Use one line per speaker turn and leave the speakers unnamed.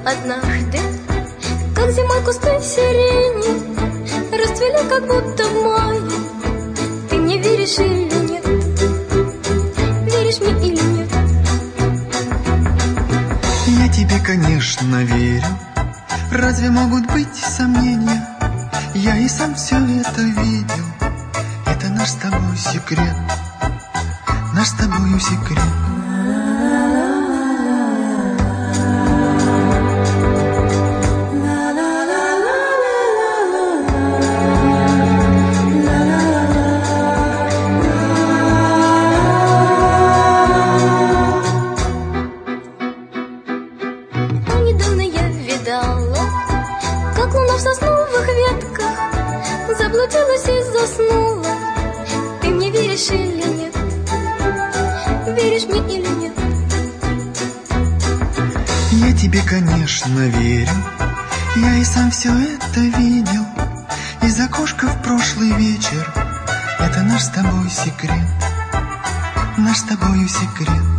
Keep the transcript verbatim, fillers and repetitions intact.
однажды, как зимой кусты сирени расцвели, как будто в мае. Ты мне веришь или нет? Веришь мне или нет?
Я тебе, конечно, верю. Разве могут быть сомнения? Я и сам все это видел. Это наш с тобой секрет, наш с тобою секрет.
Недавно я видала, как луна в сосновых ветках заблудилась и заснула. Ты мне веришь или нет? Веришь мне или нет?
Я тебе, конечно, верю. Я и сам все это видел из окошка в прошлый вечер. Это наш с тобой секрет, наш с тобою секрет.